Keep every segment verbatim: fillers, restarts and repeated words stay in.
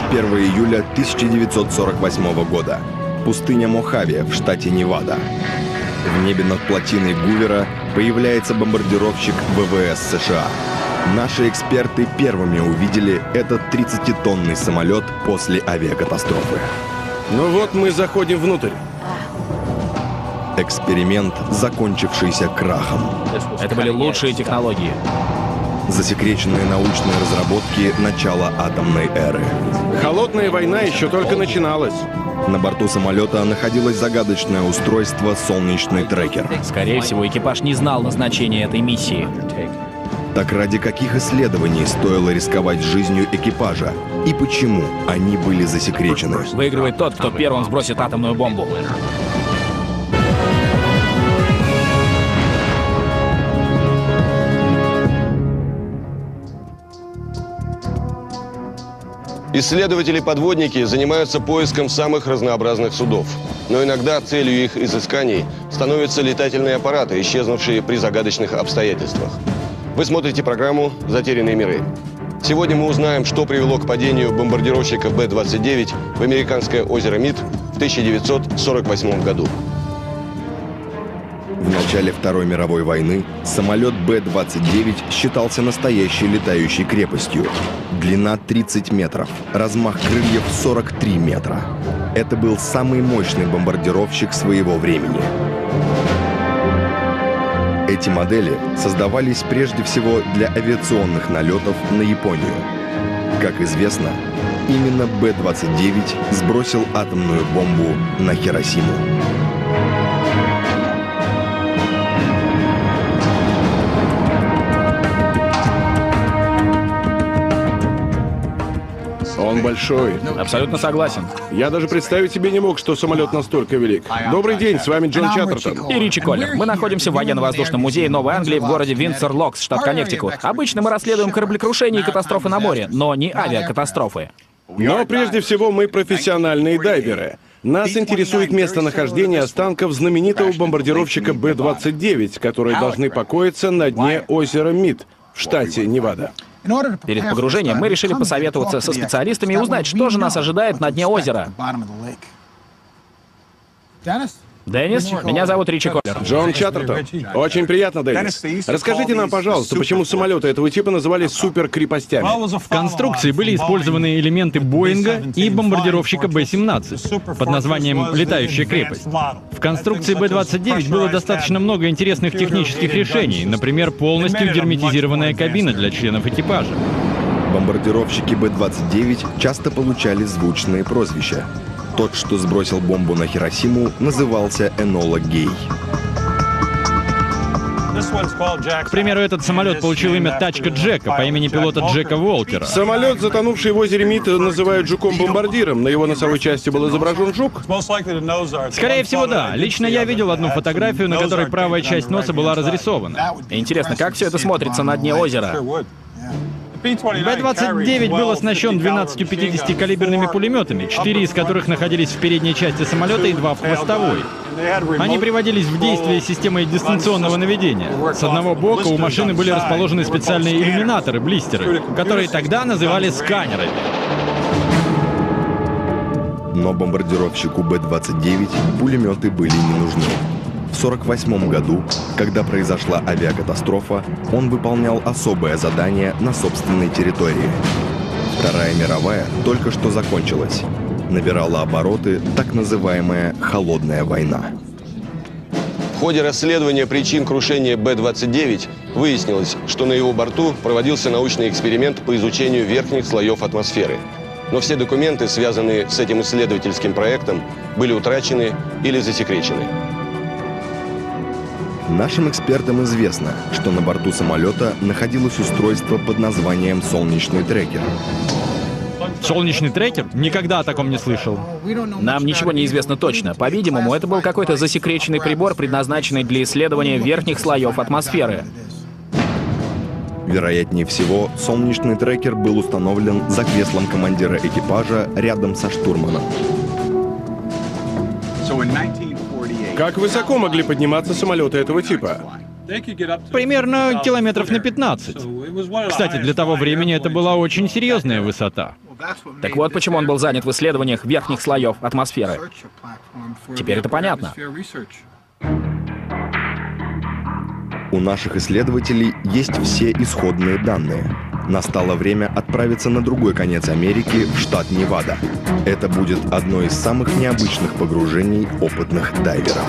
первого июля тысяча девятьсот сорок восьмого года. Пустыня Мохаве в штате Невада. В небе над плотиной Гувера появляется бомбардировщик ВВС США. Наши эксперты первыми увидели этот тридцатитонный самолет после авиакатастрофы. Ну вот мы заходим внутрь. Эксперимент, закончившийся крахом. Это были лучшие технологии. Засекреченные научные разработки начала атомной эры. Холодная война еще только начиналась. На борту самолета находилось загадочное устройство «Солнечный трекер». Скорее всего, экипаж не знал назначения этой миссии. Так ради каких исследований стоило рисковать жизнью экипажа? И почему они были засекречены? Выигрывает тот, кто первым сбросит атомную бомбу. Исследователи-подводники занимаются поиском самых разнообразных судов. Но иногда целью их изысканий становятся летательные аппараты, исчезнувшие при загадочных обстоятельствах. Вы смотрите программу «Затерянные миры». Сегодня мы узнаем, что привело к падению бомбардировщика Бэ двадцать девять в американское озеро Мид в тысяча девятьсот сорок восьмом году. В начале Второй мировой войны самолет Бэ двадцать девять считался настоящей летающей крепостью. Длина тридцать метров, размах крыльев сорок три метра. Это был самый мощный бомбардировщик своего времени. Эти модели создавались прежде всего для авиационных налетов на Японию. Как известно, именно Бэ двадцать девять сбросил атомную бомбу на Хиросиму. Он большой. Абсолютно согласен. Я даже представить себе не мог, что самолет настолько велик. Добрый день, с вами Джон Чаттертон. И Ричи Коллер. Мы находимся в военно-воздушном музее Новой Англии в городе Виндсор-Локс, штат Коннектикут. Обычно мы расследуем кораблекрушения и катастрофы на море, но не авиакатастрофы. Но прежде всего мы профессиональные дайверы. Нас интересует местонахождение останков знаменитого бомбардировщика Бэ двадцать девять, которые должны покоиться на дне озера Мид в штате Невада. Перед погружением мы решили посоветоваться со специалистами и узнать, что же нас ожидает на дне озера. Деннис, меня зовут Ричи Коллер. Джон Чаттертон. Очень приятно, Деннис. Расскажите нам, пожалуйста, почему самолеты этого типа назывались суперкрепостями? В конструкции были использованы элементы Боинга и бомбардировщика Бэ семнадцать под названием «Летающая крепость». В конструкции Бэ двадцать девять было достаточно много интересных технических решений, например, полностью герметизированная кабина для членов экипажа. Бомбардировщики Бэ двадцать девять часто получали звучные прозвища. Тот, что сбросил бомбу на Хиросиму, назывался Энола Гей. К примеру, этот самолет получил имя «Тачка Джека» по имени пилота Джека Уолтера. Самолет, затонувший в озере Мид, называют жуком-бомбардиром. На его носовой части был изображен жук. Скорее всего, да. Лично я видел одну фотографию, на которой правая часть носа была разрисована. Интересно, как все это смотрится на дне озера? Бэ двадцать девять был оснащен двенадцатью пятидесятикалиберными пулеметами, четыре из которых находились в передней части самолета и два в хвостовой. Они приводились в действие системой дистанционного наведения. С одного бока у машины были расположены специальные иллюминаторы, блистеры, которые тогда называли сканерами. Но бомбардировщику Бэ двадцать девять пулеметы были не нужны. В сорок восьмом году, когда произошла авиакатастрофа, он выполнял особое задание на собственной территории. Вторая мировая только что закончилась. Набирала обороты так называемая «холодная война». В ходе расследования причин крушения Бэ двадцать девять выяснилось, что на его борту проводился научный эксперимент по изучению верхних слоев атмосферы. Но все документы, связанные с этим исследовательским проектом, были утрачены или засекречены. Нашим экспертам известно, что на борту самолета находилось устройство под названием «Солнечный трекер». Солнечный трекер? Никогда о таком не слышал. Нам ничего не известно точно. По-видимому, это был какой-то засекреченный прибор, предназначенный для исследования верхних слоев атмосферы. Вероятнее всего, солнечный трекер был установлен за креслом командира экипажа рядом со штурманом. Как высоко могли подниматься самолеты этого типа? Примерно километров на пятнадцать. Кстати, для того времени это была очень серьезная высота. Так вот почему он был занят в исследованиях верхних слоев атмосферы. Теперь это понятно. У наших исследователей есть все исходные данные. Настало время отправиться на другой конец Америки, в штат Невада. Это будет одно из самых необычных погружений опытных дайверов.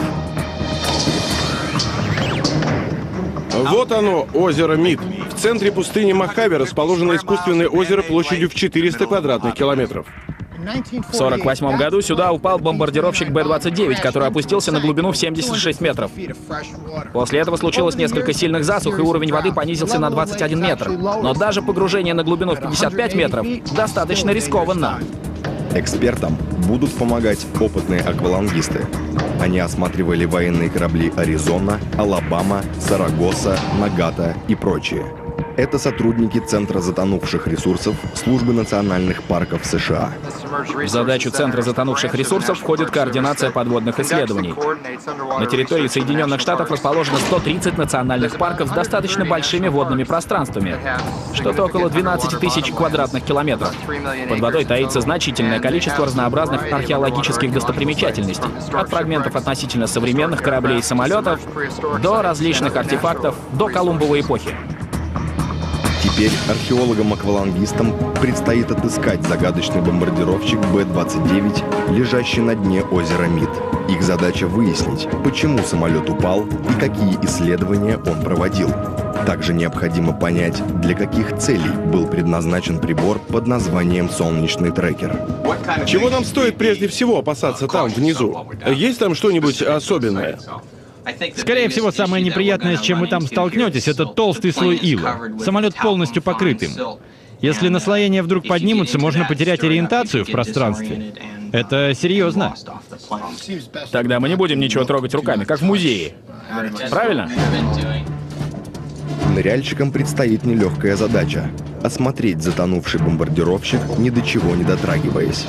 Вот оно, озеро Мид. В центре пустыни Мохаве расположено искусственное озеро площадью в четыреста квадратных километров. В сорок восьмом году сюда упал бомбардировщик Бэ двадцать девять, который опустился на глубину в семьдесят шесть метров. После этого случилось несколько сильных засух, и уровень воды понизился на двадцать один метр. Но даже погружение на глубину в пятьдесят пять метров достаточно рискованно. Экспертам будут помогать опытные аквалангисты. Они осматривали военные корабли «Аризона», «Алабама», «Сарагоса», «Нагата» и прочие. Это сотрудники Центра затонувших ресурсов Службы национальных парков США. В задачу Центра затонувших ресурсов входит координация подводных исследований. На территории Соединенных Штатов расположено сто тридцать национальных парков с достаточно большими водными пространствами. Что-то около двенадцати тысяч квадратных километров. Под водой таится значительное количество разнообразных археологических достопримечательностей. От фрагментов относительно современных кораблей и самолетов до различных артефактов до Колумбовой эпохи. Теперь археологам-аквалангистам предстоит отыскать загадочный бомбардировщик Бэ двадцать девять, лежащий на дне озера Мид. Их задача выяснить, почему самолет упал и какие исследования он проводил. Также необходимо понять, для каких целей был предназначен прибор под названием «Солнечный трекер». Чего нам стоит прежде всего опасаться там, внизу? Есть там что-нибудь особенное? Скорее всего, самое неприятное, с чем вы там столкнетесь, это толстый слой ила. Самолет полностью покрыт им. Если наслоения вдруг поднимутся, можно потерять ориентацию в пространстве. Это серьезно. Тогда мы не будем ничего трогать руками, как в музее. Правильно? Ныряльщикам предстоит нелегкая задача — осмотреть затонувший бомбардировщик, ни до чего не дотрагиваясь.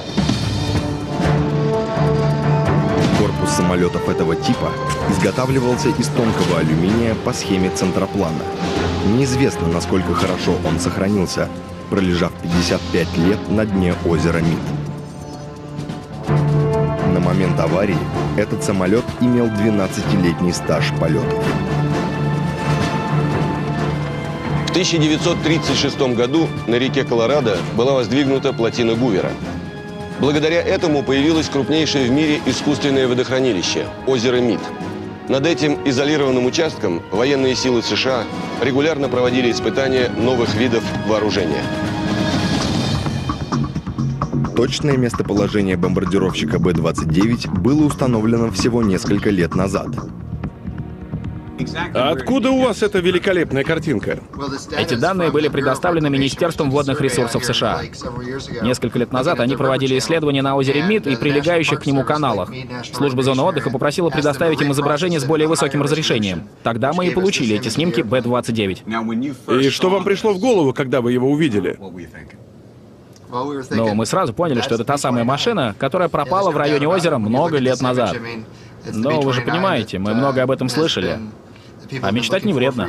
Корпус самолетов этого типа изготавливался из тонкого алюминия по схеме центроплана. Неизвестно, насколько хорошо он сохранился, пролежав пятьдесят пять лет на дне озера Мид. На момент аварии этот самолет имел двенадцатилетний стаж полетов. В тысяча девятьсот тридцать шестом году на реке Колорадо была воздвигнута плотина Гувера. Благодаря этому появилось крупнейшее в мире искусственное водохранилище – озеро Мид. Над этим изолированным участком военные силы США регулярно проводили испытания новых видов вооружения. Точное местоположение бомбардировщика Бэ двадцать девять было установлено всего несколько лет назад. А откуда у вас эта великолепная картинка? Эти данные были предоставлены Министерством водных ресурсов США. Несколько лет назад они проводили исследования на озере Мид и прилегающих к нему каналах. Служба зоны отдыха попросила предоставить им изображение с более высоким разрешением. Тогда мы и получили эти снимки Бэ двадцать девять. И что вам пришло в голову, когда вы его увидели? Но мы сразу поняли, что это та самая машина, которая пропала в районе озера много лет назад. Но вы же понимаете, мы много об этом слышали. А мечтать не вредно.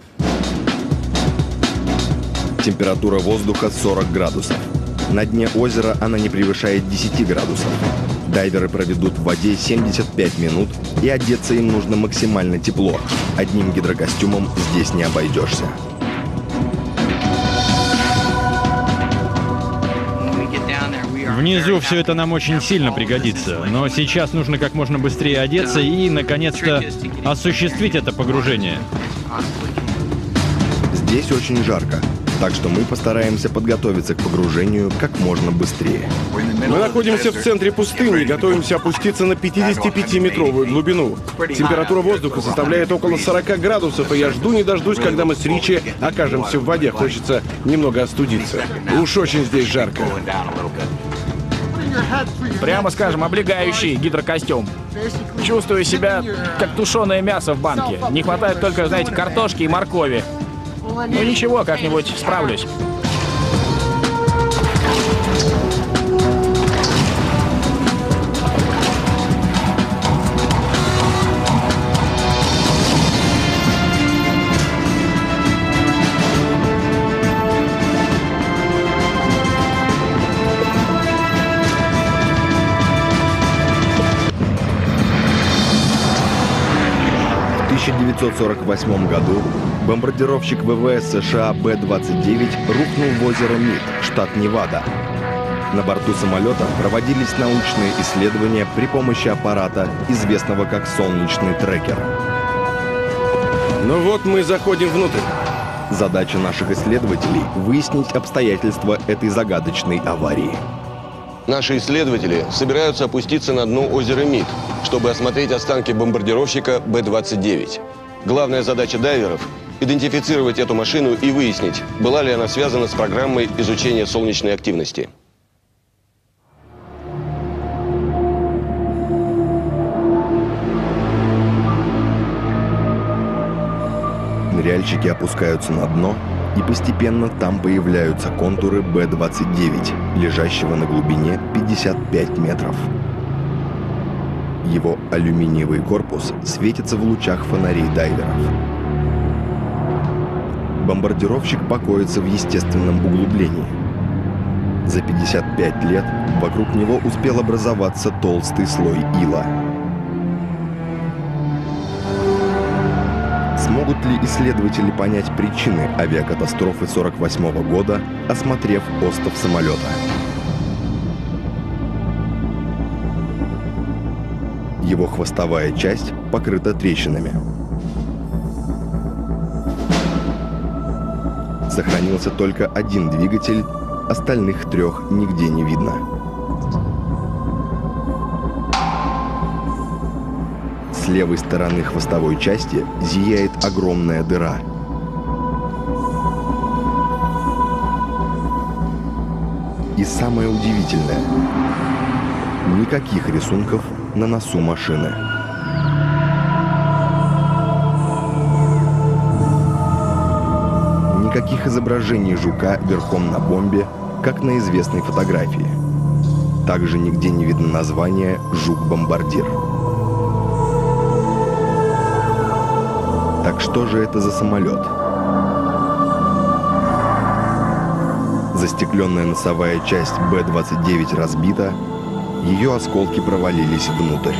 Температура воздуха сорок градусов. На дне озера она не превышает десяти градусов. Дайверы проведут в воде семьдесят пять минут, и одеться им нужно максимально тепло. Одним гидрокостюмом здесь не обойдешься. Внизу все это нам очень сильно пригодится, но сейчас нужно как можно быстрее одеться и, наконец-то, осуществить это погружение. Здесь очень жарко, так что мы постараемся подготовиться к погружению как можно быстрее. Мы находимся в центре пустыни и готовимся опуститься на пятидесятипятиметровую глубину. Температура воздуха составляет около сорока градусов, и я жду не дождусь, когда мы с Ричи окажемся в воде. Хочется немного остудиться. Уж очень здесь жарко. Прямо скажем, облегающий гидрокостюм. Чувствую себя как тушеное мясо в банке. Не хватает только, знаете, картошки и моркови. Ну ничего, как-нибудь справлюсь. девятьсот сорок восьмом году бомбардировщик ВВС США Бэ двадцать девять рухнул в озеро Мид, штат Невада. На борту самолета проводились научные исследования при помощи аппарата, известного как солнечный трекер. Ну вот мы заходим внутрь. Задача наших исследователей — выяснить обстоятельства этой загадочной аварии. Наши исследователи собираются опуститься на дно озера Мид, чтобы осмотреть останки бомбардировщика Бэ двадцать девять. Главная задача дайверов — идентифицировать эту машину и выяснить, была ли она связана с программой изучения солнечной активности. Ныряльщики опускаются на дно, и постепенно там появляются контуры Бэ двадцать девять, лежащего на глубине пятьдесят пять метров. Его алюминиевый корпус светится в лучах фонарей дайверов. Бомбардировщик покоится в естественном углублении. За пятьдесят пять лет вокруг него успел образоваться толстый слой ила. Смогут ли исследователи понять причины авиакатастрофы сорок восьмого года, осмотрев остов самолета? Его хвостовая часть покрыта трещинами. Сохранился только один двигатель, остальных трех нигде не видно. С левой стороны хвостовой части зияет огромная дыра. И самое удивительное — никаких рисунков на носу машины. Никаких изображений жука верхом на бомбе, как на известной фотографии. Также нигде не видно название «Жук-бомбардир». Так что же это за самолет? Застекленная носовая часть Бэ двадцать девять разбита, ее осколки провалились внутрь.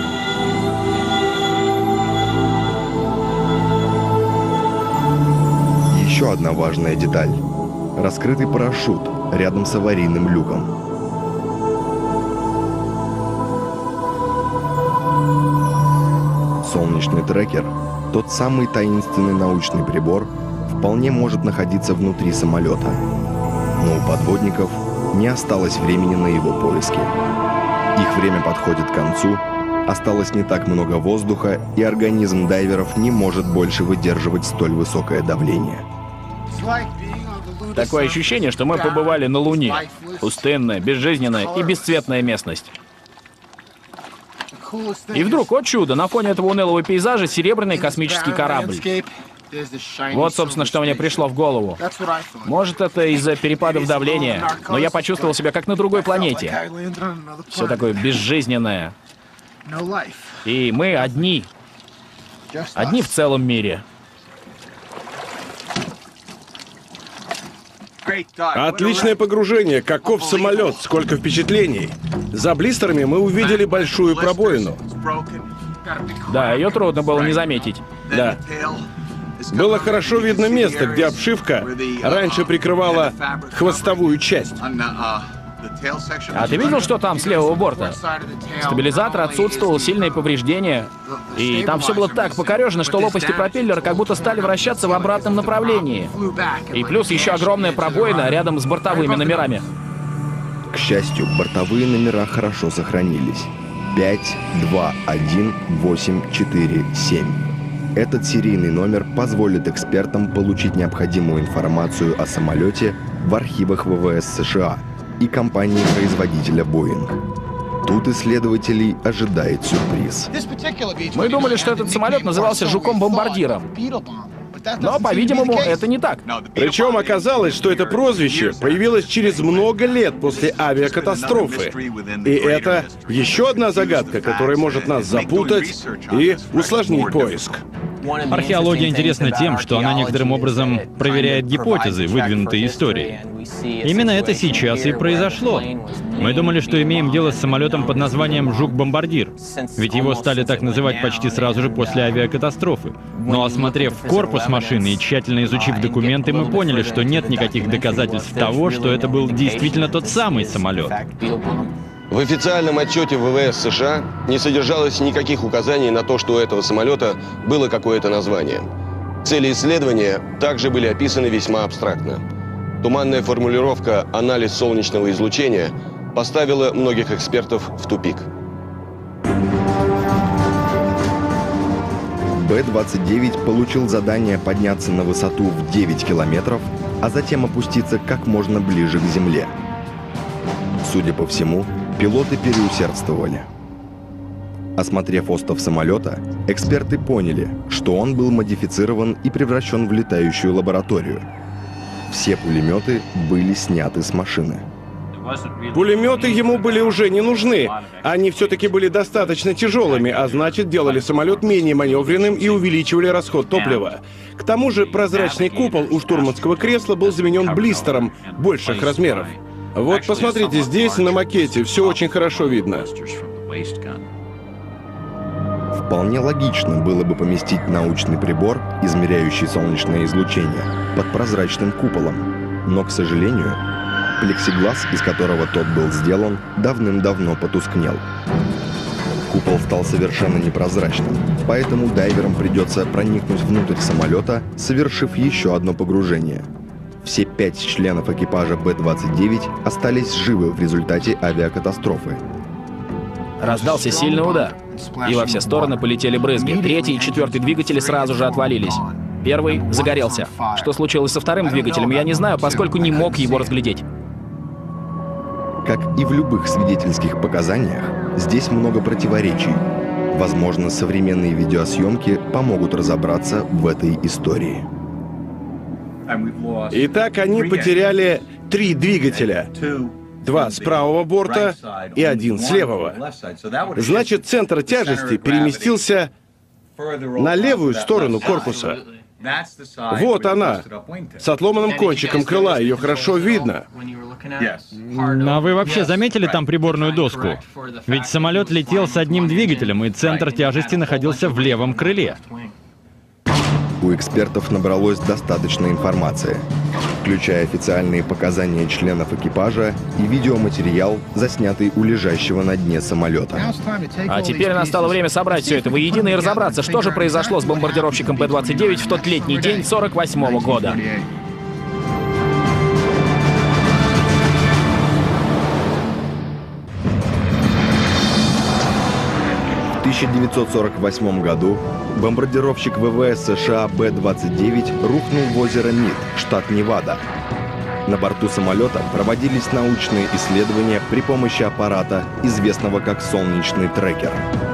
Еще одна важная деталь. Раскрытый парашют рядом с аварийным люком. Солнечный трекер, тот самый таинственный научный прибор, вполне может находиться внутри самолета. Но у подводников не осталось времени на его поиски. Их время подходит к концу, осталось не так много воздуха, и организм дайверов не может больше выдерживать столь высокое давление. Такое ощущение, что мы побывали на Луне. Пустынная, безжизненная и бесцветная местность. И вдруг, о чудо, на фоне этого унылого пейзажа серебряный космический корабль. Вот, собственно, что мне пришло в голову. Может, это из-за перепадов давления, но я почувствовал себя как на другой планете. Все такое безжизненное. И мы одни. Одни в целом мире. Отличное погружение. Каков самолет, сколько впечатлений. За блистерами мы увидели большую пробоину. Да, ее трудно было не заметить. Да. Было хорошо видно место, где обшивка раньше прикрывала хвостовую часть. А ты видел, что там с левого борта? Стабилизатор отсутствовал, сильные повреждения. И там все было так покорежено, что лопасти пропеллера как будто стали вращаться в обратном направлении. И плюс еще огромная пробоина рядом с бортовыми номерами. К счастью, бортовые номера хорошо сохранились. пять два один восемь четыре семь. Этот серийный номер позволит экспертам получить необходимую информацию о самолете в архивах ВВС США и компании-производителя Boeing. Тут исследователей ожидает сюрприз. Мы думали, что этот самолет назывался «Жуком-бомбардиром». Но, по-видимому, это не так. Причем оказалось, что это прозвище появилось через много лет после авиакатастрофы. И это еще одна загадка, которая может нас запутать и усложнить поиск. Археология интересна тем, что она некоторым образом проверяет гипотезы, выдвинутые историей. Именно это сейчас и произошло. Мы думали, что имеем дело с самолетом под названием «Жук-бомбардир», ведь его стали так называть почти сразу же после авиакатастрофы. Но осмотрев корпус машины и тщательно изучив документы, мы поняли, что нет никаких доказательств того, что это был действительно тот самый самолет. В официальном отчете ВВС США не содержалось никаких указаний на то, что у этого самолета было какое-то название. Цели исследования также были описаны весьма абстрактно. Туманная формулировка «анализ солнечного излучения» поставила многих экспертов в тупик. Бэ двадцать девять получил задание подняться на высоту в девять километров, а затем опуститься как можно ближе к земле. Судя по всему, пилоты переусердствовали. Осмотрев остов самолета, эксперты поняли, что он был модифицирован и превращен в летающую лабораторию. Все пулеметы были сняты с машины. Пулеметы ему были уже не нужны. Они все-таки были достаточно тяжелыми, а значит, делали самолет менее маневренным и увеличивали расход топлива. К тому же прозрачный купол у штурманского кресла был заменен блистером больших размеров. Вот посмотрите, здесь на макете все очень хорошо видно. Вполне логично было бы поместить научный прибор, измеряющий солнечное излучение, под прозрачным куполом. Но, к сожалению, плексиглаз, из которого тот был сделан, давным-давно потускнел. Купол стал совершенно непрозрачным, поэтому дайверам придется проникнуть внутрь самолета, совершив еще одно погружение. Все пять членов экипажа Бэ двадцать девять остались живы в результате авиакатастрофы. Раздался сильный удар, и во все стороны полетели брызги. Третий и четвертый двигатели сразу же отвалились. Первый загорелся. Что случилось со вторым двигателем, я не знаю, поскольку не мог его разглядеть. Как и в любых свидетельских показаниях, здесь много противоречий. Возможно, современные видеосъемки помогут разобраться в этой истории. Итак, они потеряли три двигателя. Два с правого борта и один с левого. Значит, центр тяжести переместился на левую сторону корпуса. Вот она, с отломанным кончиком крыла, ее хорошо видно. А вы вообще заметили там приборную доску? Ведь самолет летел с одним двигателем, и центр тяжести находился в левом крыле. У экспертов набралось достаточно информации, включая официальные показания членов экипажа и видеоматериал, заснятый у лежащего на дне самолета. А теперь настало время собрать все это воедино и разобраться, что же произошло с бомбардировщиком Бэ двадцать девять в тот летний день сорок восьмого года. В тысяча девятьсот сорок восьмом году бомбардировщик ВВС США Бэ двадцать девять рухнул в озеро Мид, штат Невада. На борту самолета проводились научные исследования при помощи аппарата, известного как солнечный трекер.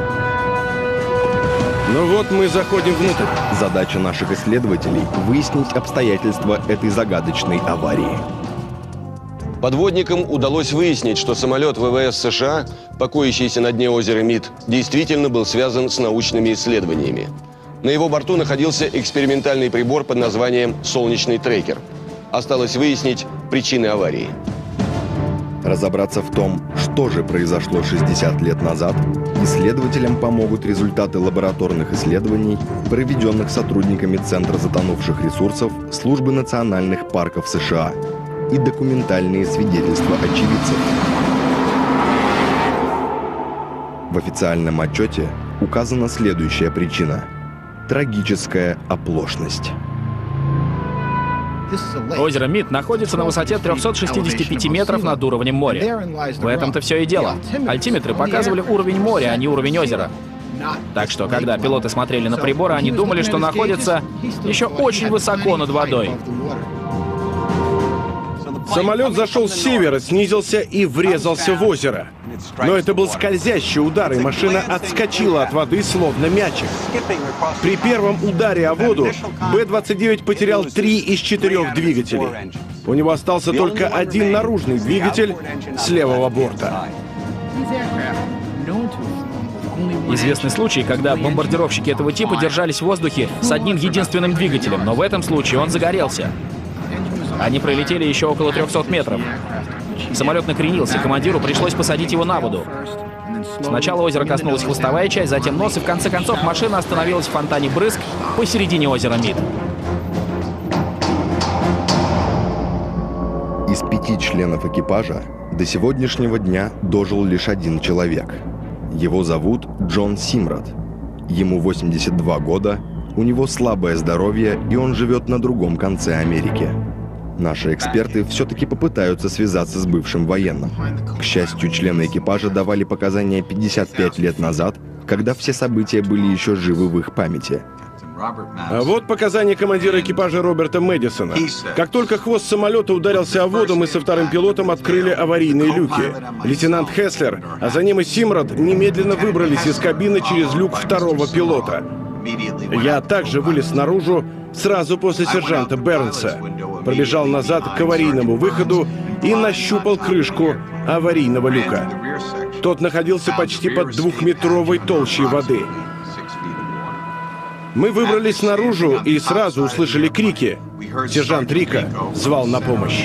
Ну вот мы заходим внутрь. Задача наших исследователей — выяснить обстоятельства этой загадочной аварии. Подводникам удалось выяснить, что самолет ВВС США, покоящийся на дне озера Мид, действительно был связан с научными исследованиями. На его борту находился экспериментальный прибор под названием «Солнечный трекер». Осталось выяснить причины аварии. Разобраться в том, что же произошло шестьдесят лет назад, исследователям помогут результаты лабораторных исследований, проведенных сотрудниками Центра затонувших ресурсов Службы национальных парков США, и документальные свидетельства очевидцев. В официальном отчете указана следующая причина – трагическая оплошность. Озеро Мид находится на высоте трёхсот шестидесяти пяти метров над уровнем моря. В этом-то все и дело. Альтиметры показывали уровень моря, а не уровень озера. Так что, когда пилоты смотрели на приборы, они думали, что находятся еще очень высоко над водой. Самолет зашел с севера, снизился и врезался в озеро. Но это был скользящий удар, и машина отскочила от воды, словно мячик. При первом ударе о воду Бэ двадцать девять потерял три из четырех двигателей. У него остался только один наружный двигатель с левого борта. Известный случай, когда бомбардировщики этого типа держались в воздухе с одним единственным двигателем, но в этом случае он загорелся. Они пролетели еще около трехсот метров. Самолет накренился, командиру пришлось посадить его на воду. Сначала озеро коснулась хвостовая часть, затем нос, и в конце концов машина остановилась в фонтане брызг посередине озера Мид. Из пяти членов экипажа до сегодняшнего дня дожил лишь один человек. Его зовут Джон Симрад. Ему восемьдесят два года, у него слабое здоровье, и он живет на другом конце Америки. Наши эксперты все-таки попытаются связаться с бывшим военным. К счастью, члены экипажа давали показания пятьдесят пять лет назад, когда все события были еще живы в их памяти. А вот показания командира экипажа Роберта Мэдисона. Как только хвост самолета ударился о воду, мы со вторым пилотом открыли аварийные люки. Лейтенант Хеслер, а за ним и Симрад, немедленно выбрались из кабины через люк второго пилота. Я также вылез наружу сразу после сержанта Бернса, пробежал назад к аварийному выходу и нащупал крышку аварийного люка. Тот находился почти под двухметровой толщей воды. Мы выбрались наружу и сразу услышали крики. Сержант Рико звал на помощь.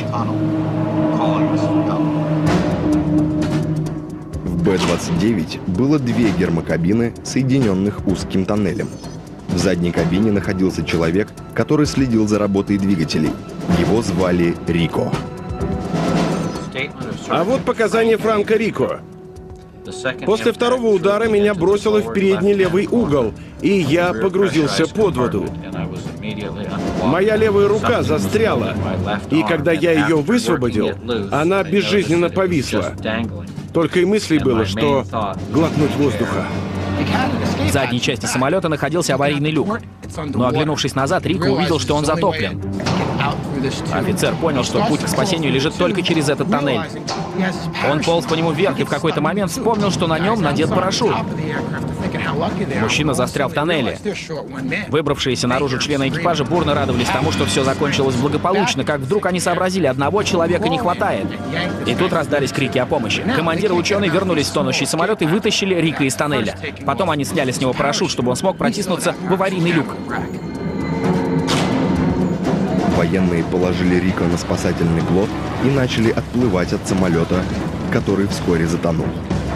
В Бэ двадцать девять было две гермокабины, соединенных узким тоннелем. В задней кабине находился человек, который следил за работой двигателей. Его звали Рико. А вот показания Франка Рико. После второго удара меня бросило в передний левый угол, и я погрузился под воду. Моя левая рука застряла, и когда я ее высвободил, она безжизненно повисла. Только и мыслей было, что глотнуть воздуха. В задней части самолета находился аварийный люк. Но, оглянувшись назад, Рико увидел, что он затоплен. Офицер понял, что путь к спасению лежит только через этот тоннель. Он полз по нему вверх и в какой-то момент вспомнил, что на нем надет парашют. Мужчина застрял в тоннеле. Выбравшиеся наружу члены экипажа бурно радовались тому, что все закончилось благополучно, как вдруг они сообразили, одного человека не хватает. И тут раздались крики о помощи. Командиры и ученые вернулись в тонущий самолет и вытащили Рико из тоннеля. Потом они сняли с него парашют, чтобы он смог протиснуться в аварийный люк. Военные положили Рико на спасательный плот и начали отплывать от самолета, который вскоре затонул.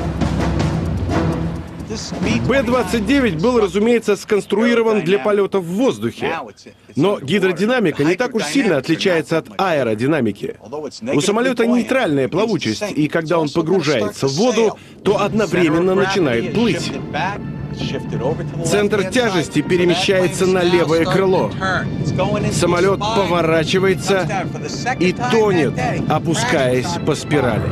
Бэ двадцать девять был, разумеется, сконструирован для полетов в воздухе. Но гидродинамика не так уж сильно отличается от аэродинамики. У самолета нейтральная плавучесть, и когда он погружается в воду, то одновременно начинает плыть. Центр тяжести перемещается на левое крыло. Самолет поворачивается и тонет, опускаясь по спирали.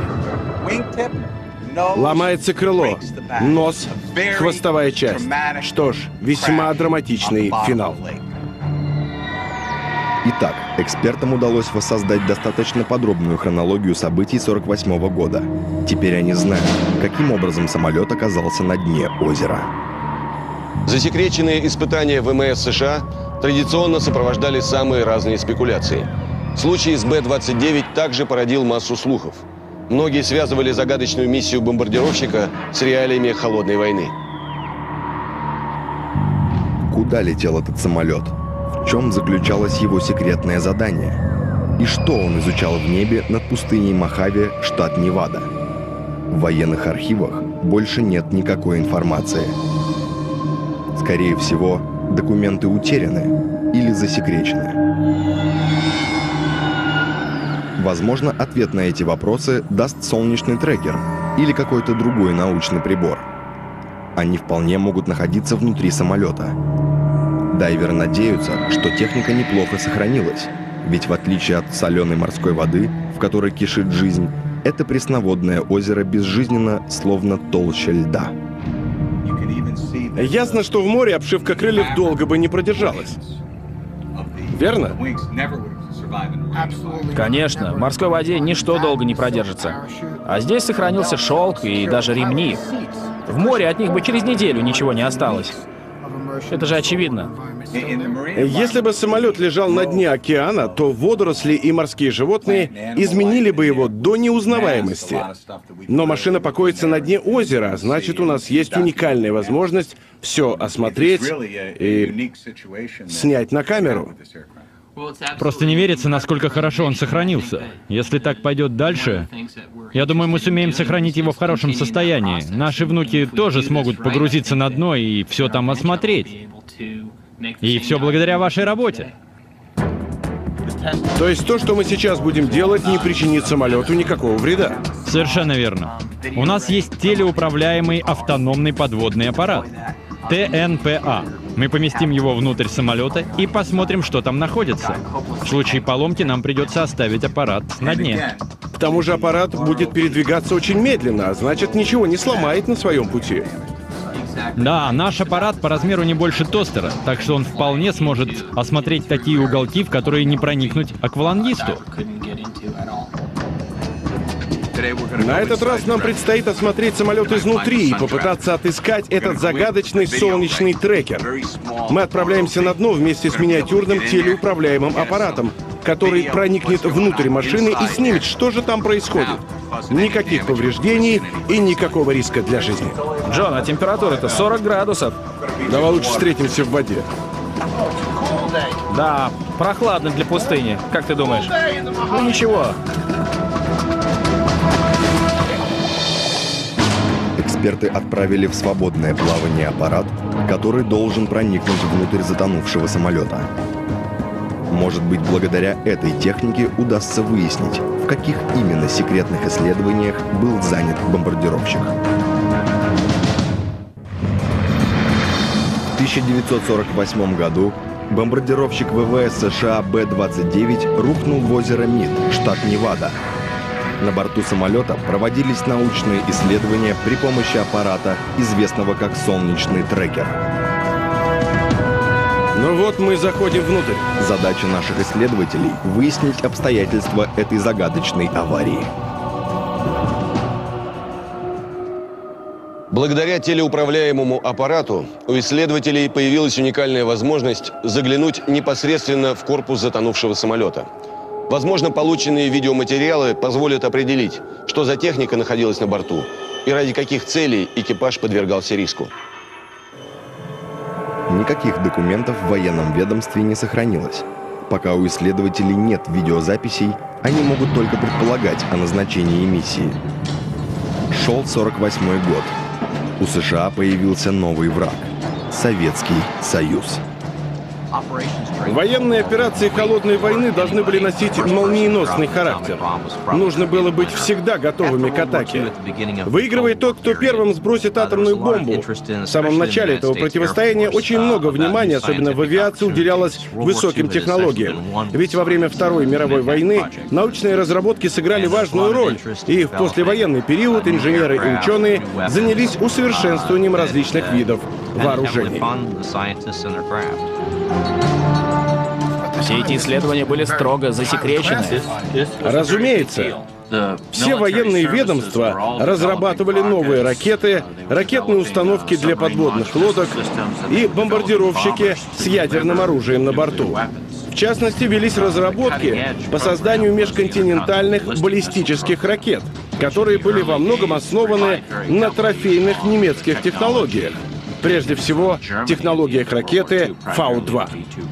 Ломается крыло, нос, хвостовая часть. Что ж, весьма драматичный финал. Итак, экспертам удалось воссоздать достаточно подробную хронологию событий сорок восьмого года. Теперь они знают, каким образом самолет оказался на дне озера. Засекреченные испытания ВМС США традиционно сопровождали самые разные спекуляции. Случай с Бэ двадцать девять также породил массу слухов. Многие связывали загадочную миссию бомбардировщика с реалиями холодной войны. Куда летел этот самолет? В чем заключалось его секретное задание? И что он изучал в небе над пустыней Мохаве, штат Невада? В военных архивах больше нет никакой информации. Скорее всего, документы утеряны или засекречены. Возможно, ответ на эти вопросы даст солнечный трекер или какой-то другой научный прибор. Они вполне могут находиться внутри самолета. Дайверы надеются, что техника неплохо сохранилась, ведь в отличие от соленой морской воды, в которой кишит жизнь, это пресноводное озеро безжизненно, словно толща льда. Ясно, что в море обшивка крыльев долго бы не продержалась. Верно? Конечно, в морской воде ничто долго не продержится. А здесь сохранился шелк и даже ремни. В море от них бы через неделю ничего не осталось. Это же очевидно. Если бы самолет лежал на дне океана, то водоросли и морские животные изменили бы его до неузнаваемости. Но машина покоится на дне озера, а значит, у нас есть уникальная возможность все осмотреть и снять на камеру. Просто не верится, насколько хорошо он сохранился. Если так пойдет дальше, я думаю, мы сумеем сохранить его в хорошем состоянии. Наши внуки тоже смогут погрузиться на дно и все там осмотреть. И все благодаря вашей работе. То есть то, что мы сейчас будем делать, не причинит самолету никакого вреда. Совершенно верно. У нас есть телеуправляемый автономный подводный аппарат. Т Н П А. Мы поместим его внутрь самолета и посмотрим, что там находится. В случае поломки нам придется оставить аппарат на дне. К тому же аппарат будет передвигаться очень медленно, а значит, ничего не сломает на своем пути. Да, наш аппарат по размеру не больше тостера, так что он вполне сможет осмотреть такие уголки, в которые не проникнуть аквалангисту. На этот раз нам предстоит осмотреть самолет изнутри и попытаться отыскать этот загадочный солнечный трекер. Мы отправляемся на дно вместе с миниатюрным телеуправляемым аппаратом, который проникнет внутрь машины и снимет, что же там происходит. Никаких повреждений и никакого риска для жизни. Джон, а температура-то сорок градусов. Давай лучше встретимся в воде. Да, прохладно для пустыни. Как ты думаешь? Ну ничего. Эксперты отправили в свободное плавание аппарат, который должен проникнуть внутрь затонувшего самолета. Может быть, благодаря этой технике удастся выяснить, в каких именно секретных исследованиях был занят бомбардировщик. В тысяча девятьсот сорок восьмом году бомбардировщик вэ вэ эс США Бэ двадцать девять рухнул в озеро Мид, штат Невада. На борту самолета проводились научные исследования при помощи аппарата, известного как солнечный трекер. Ну вот мы заходим внутрь. Задача наших исследователей — выяснить обстоятельства этой загадочной аварии. Благодаря телеуправляемому аппарату у исследователей появилась уникальная возможность заглянуть непосредственно в корпус затонувшего самолета. Возможно, полученные видеоматериалы позволят определить, что за техника находилась на борту и ради каких целей экипаж подвергался риску. Никаких документов в военном ведомстве не сохранилось. Пока у исследователей нет видеозаписей, они могут только предполагать о назначении миссии. Шел сорок восьмой год. У США появился новый враг — Советский Союз. Военные операции холодной войны должны были носить молниеносный характер. Нужно было быть всегда готовыми к атаке. Выигрывает тот, кто первым сбросит атомную бомбу. В самом начале этого противостояния очень много внимания, особенно в авиации, уделялось высоким технологиям. Ведь во время Второй мировой войны научные разработки сыграли важную роль, и в послевоенный период инженеры и ученые занялись усовершенствованием различных видов вооружений. Все эти исследования были строго засекречены. Разумеется. Все военные ведомства разрабатывали новые ракеты, ракетные установки для подводных лодок и бомбардировщики с ядерным оружием на борту. В частности, велись разработки по созданию межконтинентальных баллистических ракет, которые были во многом основаны на трофейных немецких технологиях. Прежде всего, технологиях ракеты Фау два.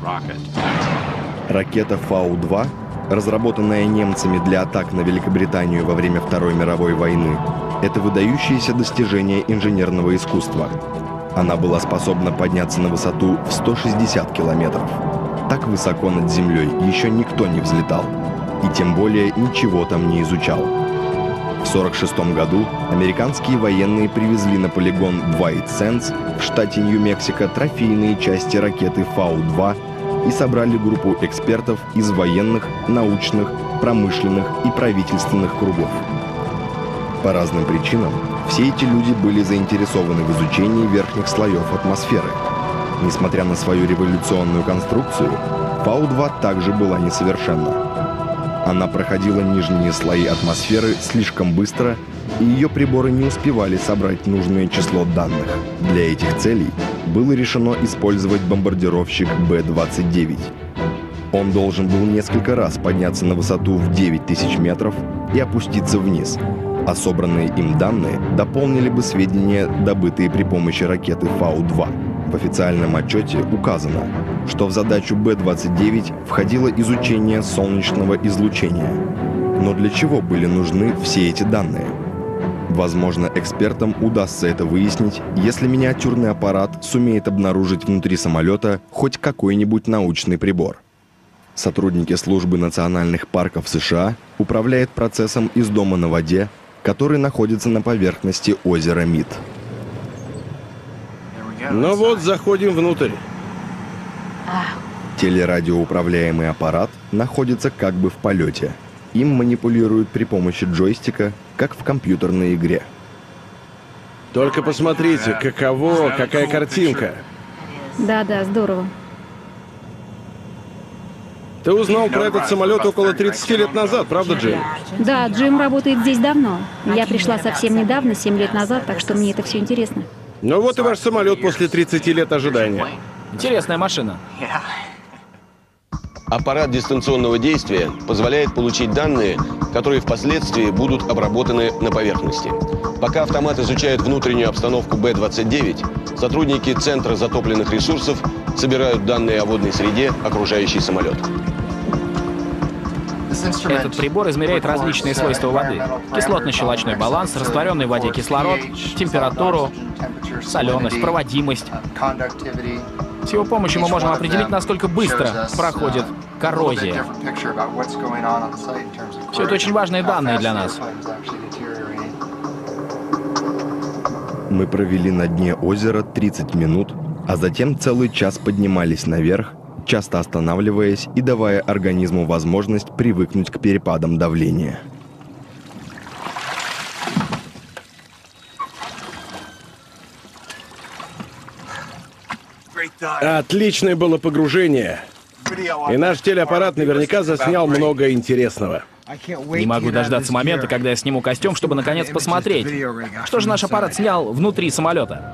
Ракета Фау два, разработанная немцами для атак на Великобританию во время Второй мировой войны, это выдающееся достижение инженерного искусства. Она была способна подняться на высоту в сто шестьдесят километров. Так высоко над землей еще никто не взлетал, и тем более ничего там не изучал. В сорок шестом году американские военные привезли на полигон White Sands в штате Нью-Мексико трофейные части ракеты Фау два и собрали группу экспертов из военных, научных, промышленных и правительственных кругов. По разным причинам все эти люди были заинтересованы в изучении верхних слоев атмосферы. Несмотря на свою революционную конструкцию, Фау два также была несовершенна. Она проходила нижние слои атмосферы слишком быстро и ее приборы не успевали собрать нужное число данных. Для этих целей было решено использовать бомбардировщик Бэ двадцать девять. Он должен был несколько раз подняться на высоту в девять тысяч метров и опуститься вниз, а собранные им данные дополнили бы сведения, добытые при помощи ракеты Фау два. В официальном отчете указано, что в задачу Бэ двадцать девять входило изучение солнечного излучения. Но для чего были нужны все эти данные? Возможно, экспертам удастся это выяснить, если миниатюрный аппарат сумеет обнаружить внутри самолета хоть какой-нибудь научный прибор. Сотрудники службы национальных парков США управляют процессом из дома на воде, который находится на поверхности озера Мид. Ну вот, заходим внутрь. Телерадиоуправляемый аппарат находится как бы в полете. Им манипулируют при помощи джойстика, как в компьютерной игре. Только посмотрите, каково, какая картинка. Да-да, здорово. Ты узнал про этот самолет около тридцати лет назад, правда, Джим? Да, Джим работает здесь давно. Я пришла совсем недавно, семь лет назад, так что мне это все интересно. Ну вот и ваш самолет после тридцати лет ожидания. Интересная машина. Аппарат дистанционного действия позволяет получить данные, которые впоследствии будут обработаны на поверхности. Пока автомат изучает внутреннюю обстановку Бэ двадцать девять, сотрудники Центра затопленных ресурсов собирают данные о водной среде, окружающей самолет. Этот прибор измеряет различные свойства воды. Кислотно-щелочной баланс, растворенный в воде кислород, температуру, соленость, проводимость. С его помощью мы можем определить, насколько быстро проходит коррозия. Все это очень важные данные для нас. Мы провели на дне озера тридцать минут, а затем целый час поднимались наверх, часто останавливаясь и давая организму возможность привыкнуть к перепадам давления. Отличное было погружение. И наш телеаппарат наверняка заснял много интересного. Не могу дождаться момента, когда я сниму костюм, чтобы наконец посмотреть, что же наш аппарат снял внутри самолета.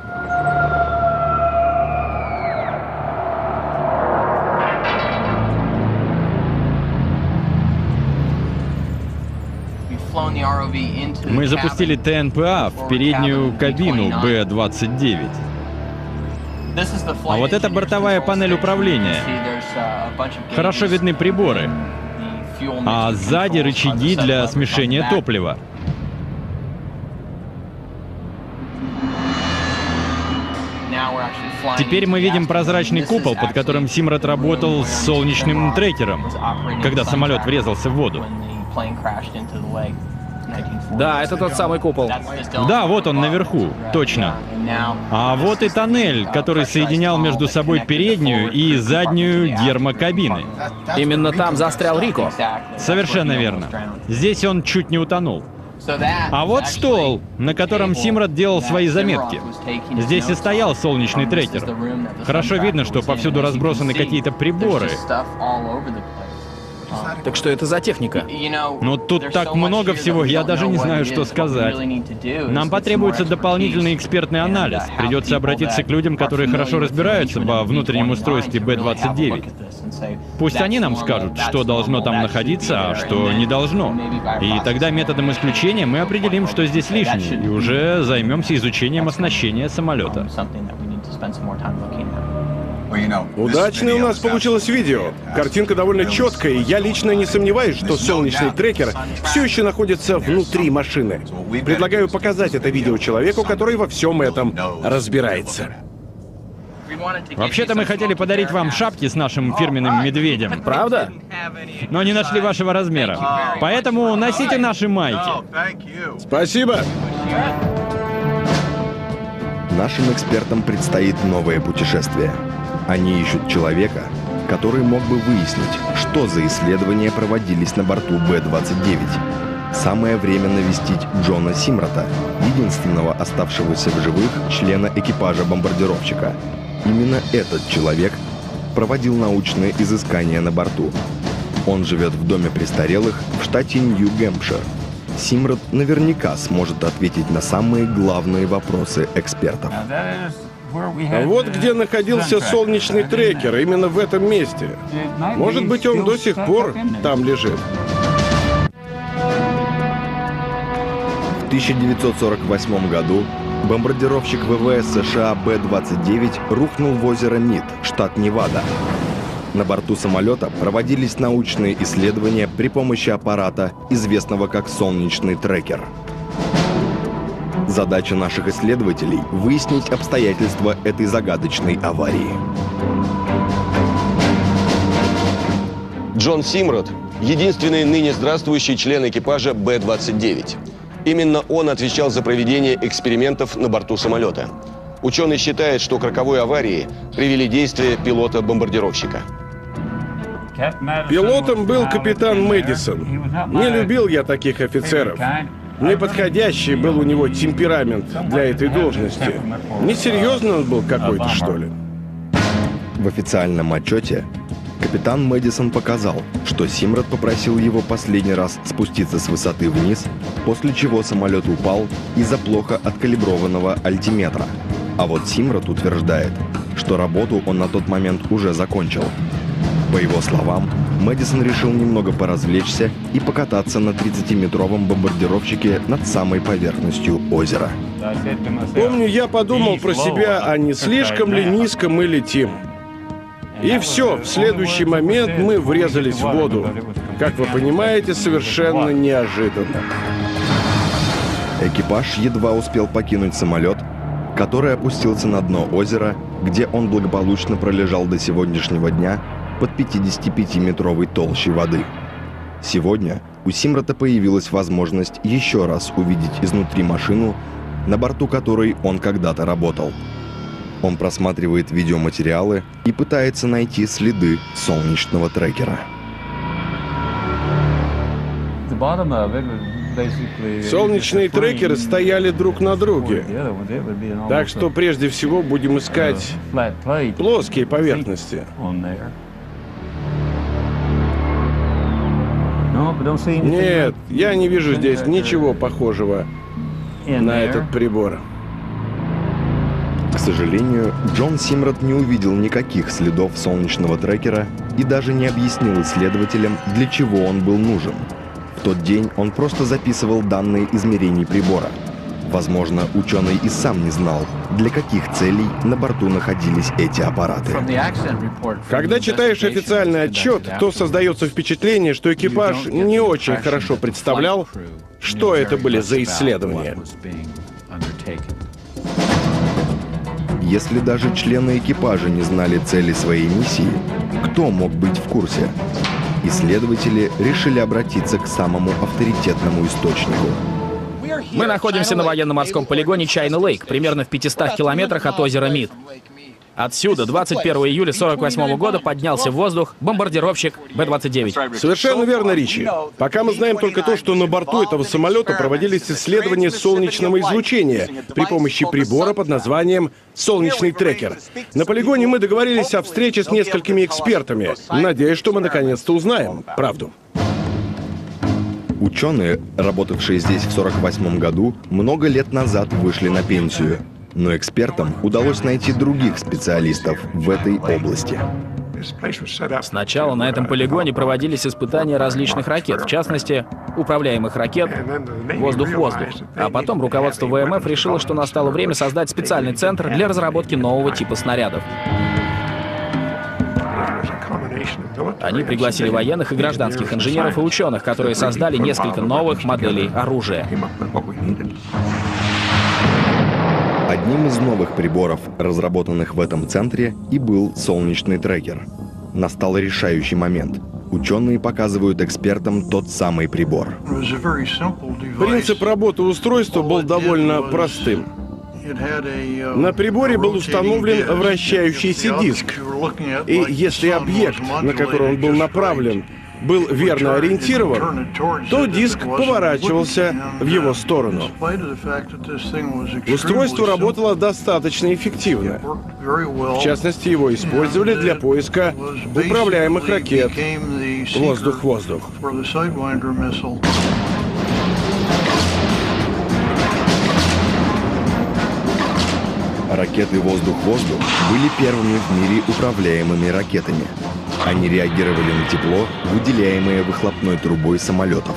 Мы запустили Тэ Эн Пэ А в переднюю кабину Бэ двадцать девять. А вот это бортовая панель управления. Хорошо видны приборы. А сзади рычаги для смешения топлива. Теперь мы видим прозрачный купол, под которым Симрат работал с солнечным трекером, когда самолет врезался в воду. Да, это тот самый купол. Да, вот он наверху, точно. А вот и тоннель, который соединял между собой переднюю и заднюю гермокабины. Именно там застрял Рико. Совершенно верно. Здесь он чуть не утонул. А вот стол, на котором Симрат делал свои заметки. Здесь и стоял солнечный трекер. Хорошо видно, что повсюду разбросаны какие-то приборы. Так что это за техника? Ну, тут так много всего, я даже не знаю, что сказать. Нам потребуется дополнительный экспертный анализ. Придется обратиться к людям, которые хорошо разбираются во внутреннем устройстве Бэ двадцать девять. Пусть они нам скажут, что должно там находиться, а что не должно. И тогда методом исключения мы определим, что здесь лишнее, и уже займемся изучением оснащения самолета. Удачное у нас получилось видео. Картинка довольно четкая, и я лично не сомневаюсь, что солнечный трекер все еще находится внутри машины. Предлагаю показать это видео человеку, который во всем этом разбирается. Вообще-то мы хотели подарить вам шапки с нашим фирменным медведем. Правда? Но не нашли вашего размера. Поэтому носите наши майки. Спасибо. Нашим экспертам предстоит новое путешествие. Они ищут человека, который мог бы выяснить, что за исследования проводились на борту Бэ двадцать девять. Самое время навестить Джона Симрата, единственного оставшегося в живых члена экипажа бомбардировщика. Именно этот человек проводил научные изыскания на борту. Он живет в доме престарелых в штате Нью-Гэмпшир. Симрад наверняка сможет ответить на самые главные вопросы экспертов. А вот где находился солнечный трекер, именно в этом месте. Может быть, он до сих пор там лежит. В тысяча девятьсот сорок восьмом году бомбардировщик ВВС США Бэ двадцать девять рухнул в озеро Мид, штат Невада. На борту самолета проводились научные исследования при помощи аппарата, известного как солнечный трекер. Задача наших исследователей – выяснить обстоятельства этой загадочной аварии. Джон Симрад – единственный ныне здравствующий член экипажа Бэ двадцать девять. Именно он отвечал за проведение экспериментов на борту самолета. Ученый считает, что к роковой аварии привели действия пилота-бомбардировщика. Пилотом был капитан Мэдисон. Не любил я таких офицеров. Неподходящий был у него темперамент для этой должности. Несерьезно он был какой-то, что ли? В официальном отчете капитан Мэдисон показал, что Симрад попросил его последний раз спуститься с высоты вниз, после чего самолет упал из-за плохо откалиброванного альтиметра. А вот Симрад утверждает, что работу он на тот момент уже закончил. По его словам, Мэдисон решил немного поразвлечься и покататься на тридцатиметровом бомбардировщике над самой поверхностью озера. Помню, я подумал про себя, а не слишком ли низко мы летим. И все, в следующий момент мы врезались в воду. Как вы понимаете, совершенно неожиданно. Экипаж едва успел покинуть самолет, который опустился на дно озера, где он благополучно пролежал до сегодняшнего дня под пятидесятипятиметровой толщей воды. Сегодня у Симрада появилась возможность еще раз увидеть изнутри машину, на борту которой он когда-то работал. Он просматривает видеоматериалы и пытается найти следы солнечного трекера. Солнечные трекеры стояли друг на друге. Так что прежде всего будем искать плоские поверхности. Нет, я не вижу здесь ничего похожего на этот прибор. К сожалению, Джон Симрад не увидел никаких следов солнечного трекера и даже не объяснил исследователям, для чего он был нужен. В тот день он просто записывал данные измерений прибора. Возможно, ученый и сам не знал, для каких целей на борту находились эти аппараты. Когда читаешь официальный отчет, то создается впечатление, что экипаж не очень хорошо представлял, что это были за исследования. Если даже члены экипажа не знали цели своей миссии, кто мог быть в курсе? Исследователи решили обратиться к самому авторитетному источнику. Мы находимся на военно-морском полигоне Чайна-Лейк, примерно в пятистах километрах от озера Мид. Отсюда двадцать первого июля сорок восьмого года поднялся в воздух бомбардировщик Бэ двадцать девять. Совершенно верно, Ричи. Пока мы знаем только то, что на борту этого самолета проводились исследования солнечного излучения при помощи прибора под названием «Солнечный трекер». На полигоне мы договорились о встрече с несколькими экспертами. Надеюсь, что мы наконец-то узнаем правду. Ученые, работавшие здесь в сорок восьмом году, много лет назад вышли на пенсию. Но экспертам удалось найти других специалистов в этой области. Сначала на этом полигоне проводились испытания различных ракет, в частности, управляемых ракет «Воздух-воздух». А потом руководство вэ эм эф решило, что настало время создать специальный центр для разработки нового типа снарядов. Они пригласили военных и гражданских инженеров и ученых, которые создали несколько новых моделей оружия. Одним из новых приборов, разработанных в этом центре, и был солнечный трекер. Настал решающий момент. Ученые показывают экспертам тот самый прибор. Принцип работы устройства был довольно простым. На приборе был установлен вращающийся диск. И если объект, на который он был направлен, был верно ориентирован, то диск поворачивался в его сторону. Устройство работало достаточно эффективно. В частности, его использовали для поиска управляемых ракет «Воздух-воздух». Ракеты «Воздух-воздух» были первыми в мире управляемыми ракетами. Они реагировали на тепло, выделяемое выхлопной трубой самолетов.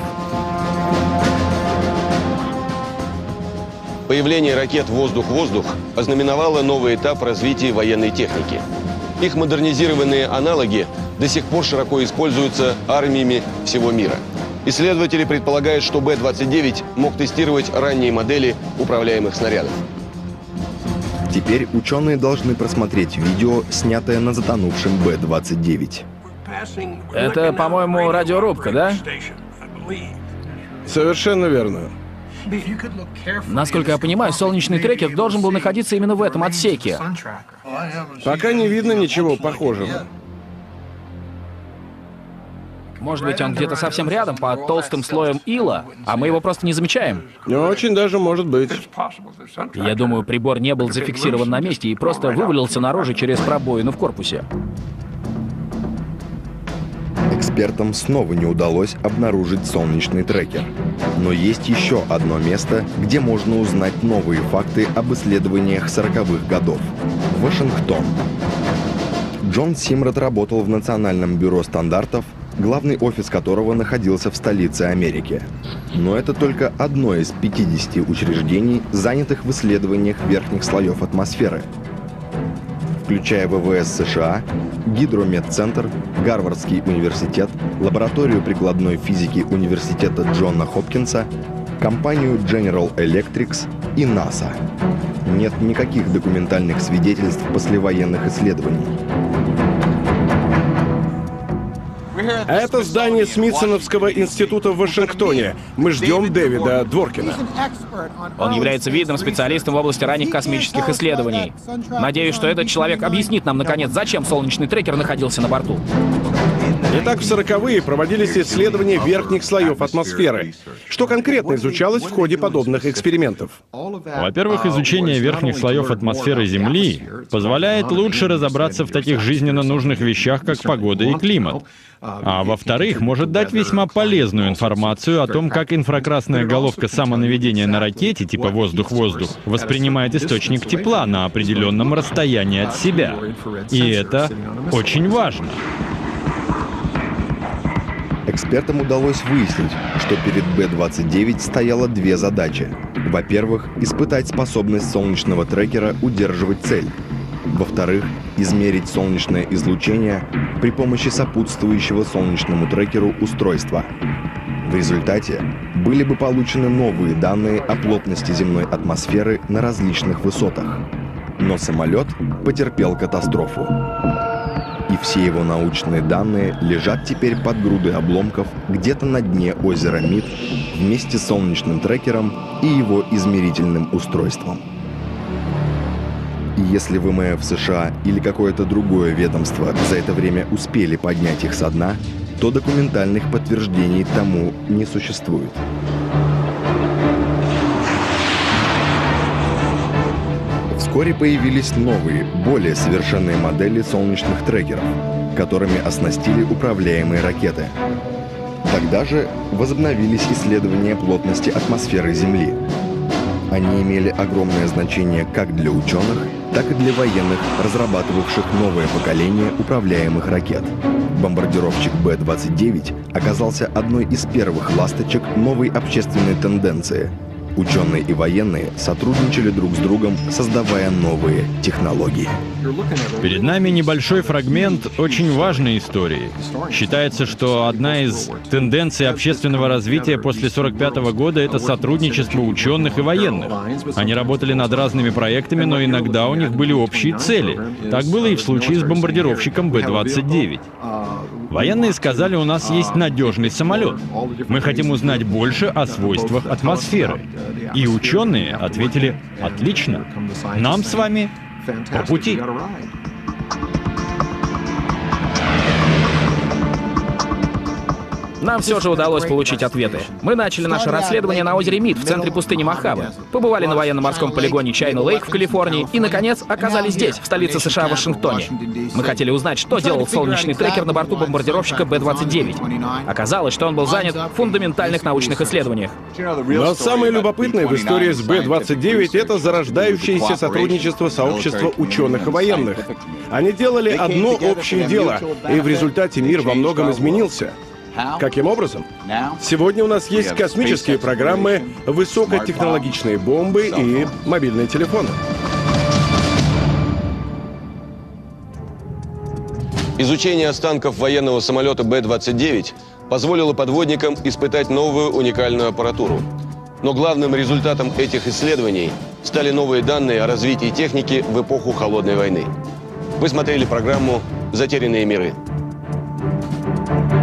Появление ракет «Воздух-воздух» ознаменовало новый этап развития военной техники. Их модернизированные аналоги до сих пор широко используются армиями всего мира. Исследователи предполагают, что Бэ двадцать девять мог тестировать ранние модели управляемых снарядов. Теперь ученые должны просмотреть видео, снятое на затонувшем Бэ двадцать девять. Это, по-моему, радиорубка, да? Совершенно верно. Насколько я понимаю, солнечный трекер должен был находиться именно в этом отсеке. Пока не видно ничего похожего. Может быть, он где-то совсем рядом, под толстым слоем ила, а мы его просто не замечаем. Очень даже может быть. Я думаю, прибор не был зафиксирован на месте и просто вывалился наружу через пробоину в корпусе. Экспертам снова не удалось обнаружить солнечный трекер. Но есть еще одно место, где можно узнать новые факты об исследованиях сороковых годов. Вашингтон. Джон Симрот работал в Национальном бюро стандартов, главный офис которого находился в столице Америки. Но это только одно из пятидесяти учреждений, занятых в исследованиях верхних слоев атмосферы, включая вэ вэ эс США, Гидрометцентр, Гарвардский университет, лабораторию прикладной физики университета Джона Хопкинса, компанию General Electric и НАСА. Нет никаких документальных свидетельств послевоенных исследований. Это здание Смитсоновского института в Вашингтоне. Мы ждем Дэвида Дворкина. Он является видным специалистом в области ранних космических исследований. Надеюсь, что этот человек объяснит нам, наконец, зачем солнечный трекер находился на борту. Итак, в сороковые проводились исследования верхних слоев атмосферы. Что конкретно изучалось в ходе подобных экспериментов? Во-первых, изучение верхних слоев атмосферы Земли позволяет лучше разобраться в таких жизненно нужных вещах, как погода и климат. А во-вторых, может дать весьма полезную информацию о том, как инфракрасная головка самонаведения на ракете типа «Воздух-воздух» воспринимает источник тепла на определенном расстоянии от себя. И это очень важно. Экспертам удалось выяснить, что перед Бэ двадцать девять стояло две задачи. Во-первых, испытать способность солнечного трекера удерживать цель. Во-вторых, измерить солнечное излучение при помощи сопутствующего солнечному трекеру устройства. В результате были бы получены новые данные о плотности земной атмосферы на различных высотах. Но самолет потерпел катастрофу. И все его научные данные лежат теперь под грудой обломков где-то на дне озера Мид вместе с солнечным трекером и его измерительным устройством. И если вэ эм эф США или какое-то другое ведомство за это время успели поднять их со дна, то документальных подтверждений тому не существует. Вскоре появились новые, более совершенные модели солнечных трекеров, которыми оснастили управляемые ракеты. Тогда же возобновились исследования плотности атмосферы Земли. Они имели огромное значение как для ученых, так и для военных, разрабатывавших новое поколение управляемых ракет. Бомбардировщик Бэ двадцать девять оказался одной из первых ласточек новой общественной тенденции. Ученые и военные сотрудничали друг с другом, создавая новые технологии. Перед нами небольшой фрагмент очень важной истории. Считается, что одна из тенденций общественного развития после сорок пятого года — это сотрудничество ученых и военных. Они работали над разными проектами, но иногда у них были общие цели. Так было и в случае с бомбардировщиком Бэ двадцать девять. Военные сказали, у нас есть надежный самолет. Мы хотим узнать больше о свойствах атмосферы. И ученые ответили: отлично, нам с вами по пути. Нам все же удалось получить ответы. Мы начали наше расследование на озере Мид в центре пустыни Мохаве. Побывали на военно-морском полигоне Чайна-Лейк в Калифорнии и, наконец, оказались здесь, в столице США, Вашингтоне. Мы хотели узнать, что делал солнечный трекер на борту бомбардировщика Бэ двадцать девять. Оказалось, что он был занят в фундаментальных научных исследованиях. Но самое любопытное в истории с Бэ двадцать девять — это зарождающееся сотрудничество сообщества ученых и военных. Они делали одно общее дело, и в результате мир во многом изменился. Каким образом? Сегодня у нас есть космические программы, высокотехнологичные бомбы и мобильные телефоны. Изучение останков военного самолета Бэ двадцать девять позволило подводникам испытать новую уникальную аппаратуру. Но главным результатом этих исследований стали новые данные о развитии техники в эпоху Холодной войны. Вы смотрели программу «Затерянные миры».